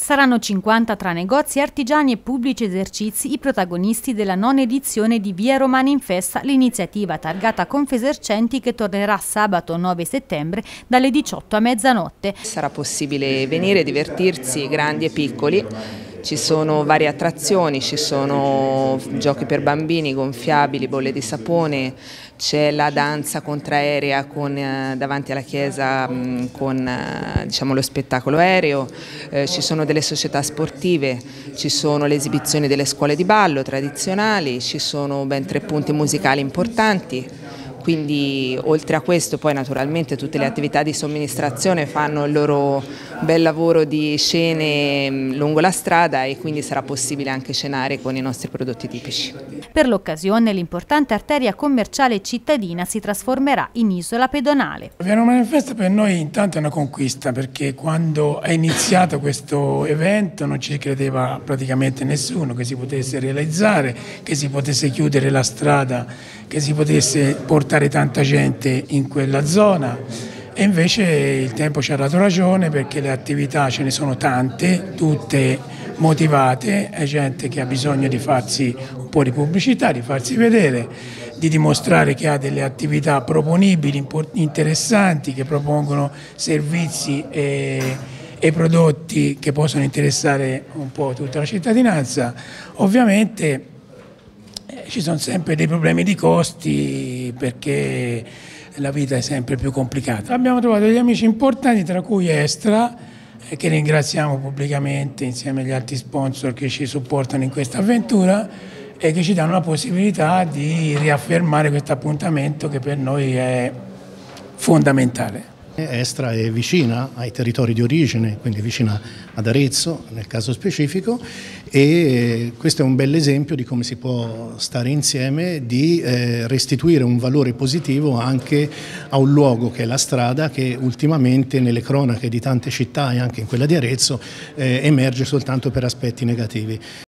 Saranno 50 tra negozi, artigiani e pubblici esercizi i protagonisti della nona edizione di Via Romana in Festa, l'iniziativa targata Confesercenti che tornerà sabato 9 settembre dalle 18 a mezzanotte. Sarà possibile venire, divertirsi, grandi e piccoli. Ci sono varie attrazioni, ci sono giochi per bambini, gonfiabili, bolle di sapone, c'è la danza contraerea davanti alla chiesa con diciamo, lo spettacolo aereo, ci sono delle società sportive, ci sono le esibizioni delle scuole di ballo tradizionali, ci sono ben 3 punti musicali importanti. Quindi oltre a questo poi naturalmente tutte le attività di somministrazione fanno il loro bel lavoro di scene lungo la strada e quindi sarà possibile anche cenare con i nostri prodotti tipici. Per l'occasione l'importante arteria commerciale cittadina si trasformerà in isola pedonale. Via Romana in Festa per noi intanto è una conquista, perché quando è iniziato questo evento non ci credeva praticamente nessuno che si potesse realizzare, che si potesse chiudere la strada, che si potesse portare tanta gente in quella zona, e invece il tempo ci ha dato ragione, perché le attività ce ne sono tante, tutte motivate, è gente che ha bisogno di farsi un po' di pubblicità, di farsi vedere, di dimostrare che ha delle attività proponibili, interessanti, che propongono servizi e prodotti che possono interessare un po' tutta la cittadinanza. Ovviamente ci sono sempre dei problemi di costi, perché la vita è sempre più complicata. Abbiamo trovato degli amici importanti, tra cui Estra, che ringraziamo pubblicamente insieme agli altri sponsor che ci supportano in questa avventura e che ci danno la possibilità di riaffermare questo appuntamento che per noi è fondamentale. Estra è vicina ai territori di origine, quindi vicina ad Arezzo nel caso specifico, e questo è un bel esempio di come si può stare insieme, di restituire un valore positivo anche a un luogo che è la strada, che ultimamente nelle cronache di tante città e anche in quella di Arezzo emerge soltanto per aspetti negativi.